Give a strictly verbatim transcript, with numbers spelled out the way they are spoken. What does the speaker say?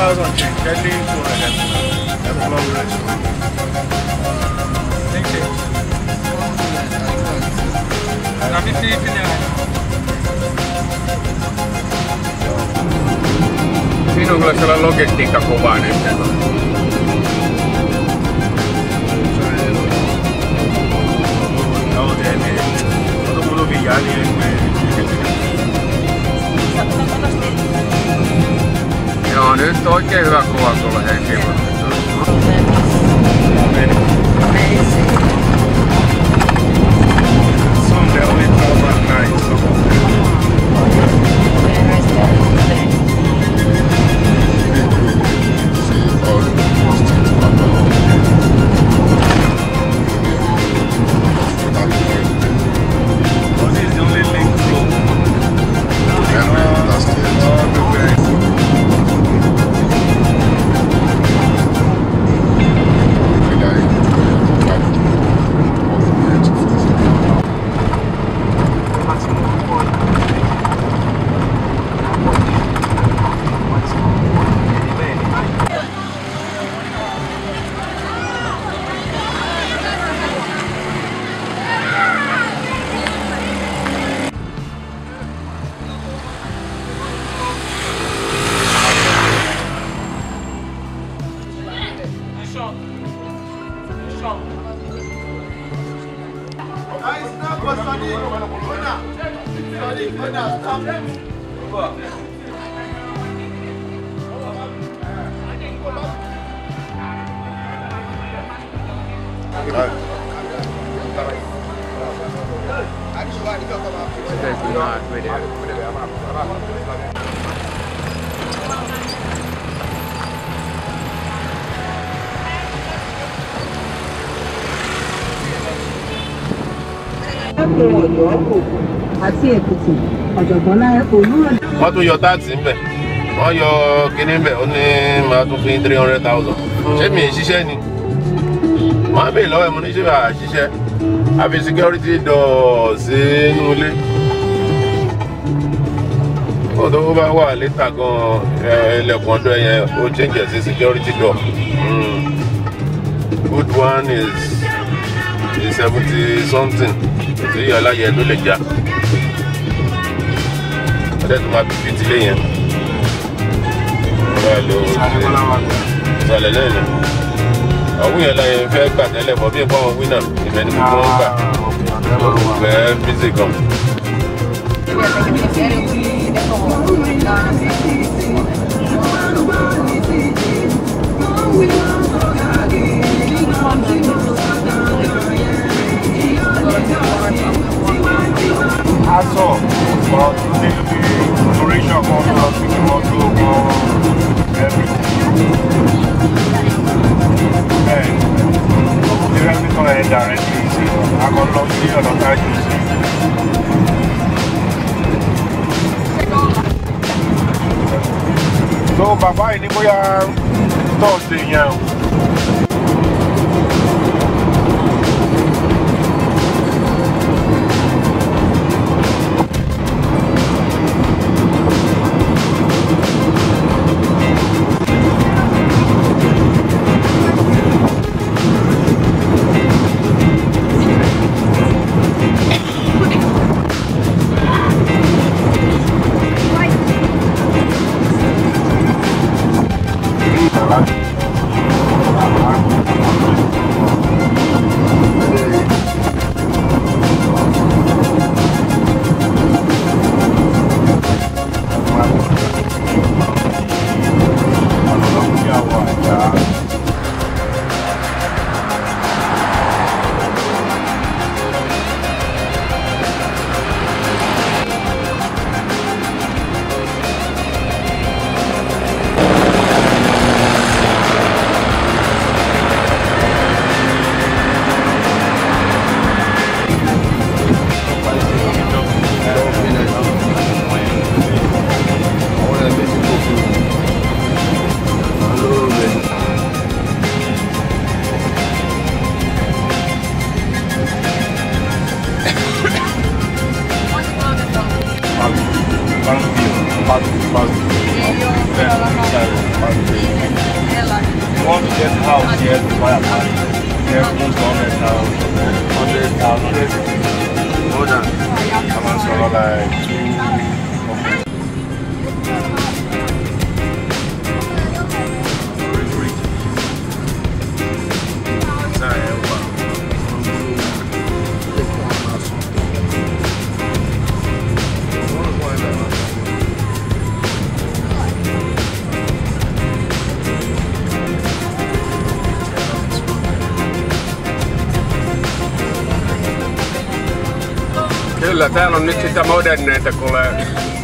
thousand change. Kelly two hundred. That's a long range. Thank you. I'm fifty naira. Siinä on kyllä sellainen logistiikka kovaa nyt. Joo, niin. Todo mundo viaja, joo, nyt oikein hyvä kuva tuolla henkilöllä. Sunday only twelve at night, so. Wọ́n tún yọ táàtì ń bẹ̀, wọ́n yọ kíní ń bẹ̀, ó ní máa tún fi three hundred thousand. Ṣé mi ì ṣiṣẹ́ ni? Wọ́n á bèèrè lọ́wọ́ ẹ̀ mo ní ṣé wàá ṣiṣẹ́. Àfi security door sínú ilé. Ọ̀dọ́ bá wà létà gan-an ilẹ̀kùn ọ̀dọ́ yẹn ó change sí security door. Mm. Good one is is seventy something. Tí aláyẹ ló lè já. Ọdẹ tó máa bìbí tilé yẹn. Wọ́n lọ ìsàlẹ̀ lẹ́yìn. Àwọn yẹn láyé fẹ́ gbà tẹ́lẹ̀ bọ̀ bí ẹ̀kọ́ wọn wí náà ìfẹ́ ní gbogbo wọn gbà. Olùfẹ́ bísí gan. Aṣọ ọ̀rọ̀ tó ní lórí duration kan lọ sí kí wọ́n tó gbọ́ everything. Bẹ́ẹ̀ ni rẹ́pítọ̀ ẹ̀ directly sí akọ́lọ́ sí ọ̀nà tájú sí. So bàbá yìí ní bóyá tọ́ọ̀sì yẹn o. Fast, fast. You want to get house here to buy a part. Here, move to hundred thousand. Hundred thousand. Hold on. Come on, sort of like. Kyllä, täällä on nyt sitä moderneita, kuule